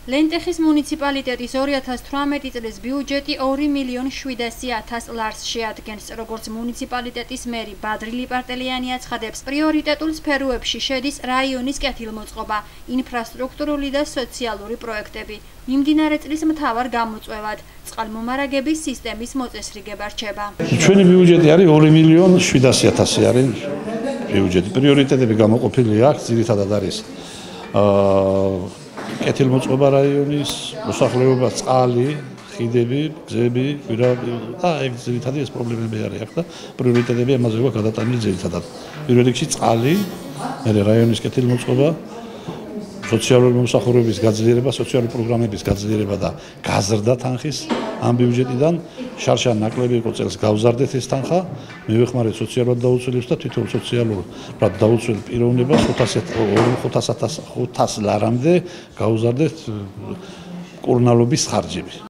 ლენტეხის მუნიციპალიტეტის 2018 წლის ბიუჯეტი 2.700.000 ლარს შეადგენს, როგორც მუნიციპალიტეტის მერი ბადრილი პარტელიანი აცხადებს, პრიორიტეტულ სფეროებში შედის რაიონის კეთილმოწყობა, ინფრასტრუქტურული და სოციალური პროექტები. მიმდინარე წლის მთავარ გამოწვევად წყალმომარაგების სისტემის მოწესრიგება რჩება. ჩვენი ბიუჯეტი არის 2.700.000 არის ბიუჯეტი. პრიორიტეტები გამოყოფილი აქვს, ძირითადად არის კეთილმოწყობა რაიონის, მოსახლეობა, წყალი, ხიდები, გზები, გვირაბი და ეგ ძირითადად ეს პრობლემები არის აქ და პრიორიტეტები ამაზე გვაქვს გადატანილი ძირითადად. პირველ რიგში წყალი, მერე რაიონის კეთილმოწყობა, სოციალური მომსახურების გაძლიერება, სოციალური პროგრამების გაძლიერება და გაზრდა თანხის ამ ბიუჯეტიდან შარშან ნაკლები იყო წელს გავზარდეთ ეს თანხა, მივეხმარეთ სოციალურად დაუცველებს და თვითონ სოციალურად დაუცველ პიროვნებას 500 ლარამდე გავზარდეთ კურნალობის ხარჯები.